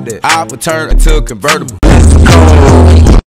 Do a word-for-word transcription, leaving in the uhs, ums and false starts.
that I would turn into a convertible. Let's go.